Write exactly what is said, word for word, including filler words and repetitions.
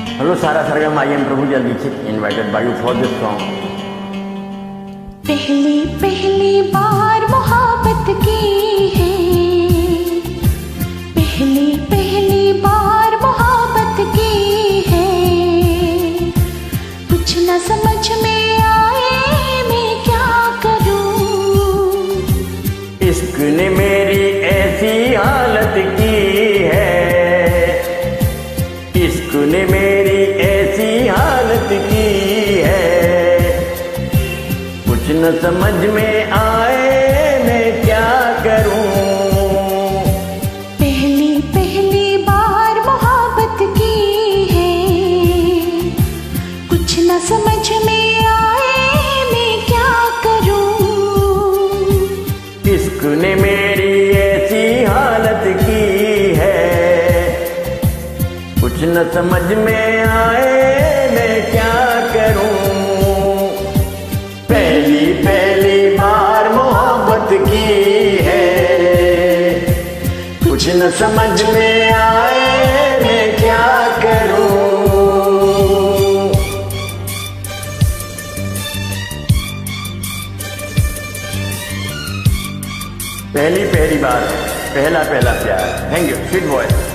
Hello, Sara Sargam. I am Prabhuja Dixit, invited by you for this song. पहली पहली बार मोहब्बत की है, पहली पहली बार मोहब्बत की है। कुछ न समझ में आए मैं क्या करूं। इश्क ने मेरी ऐसी हालत की है, इश्क ने मेरी ऐसी हालत की है। कुछ न समझ में आए मैं क्या करूं। पहली पहली बार मोहब्बत की है, कुछ न समझ में आए मैं क्या करूं। इश्क ने मेरी ऐसी हालत की है, कुछ न समझ में आए मैं क्या करूं। पहली पहली बार मोहब्बत की है, कुछ न समझ में आए मैं क्या करूं। पहली पहली बार, पहला पहला प्यार। Thank you, sweet boy.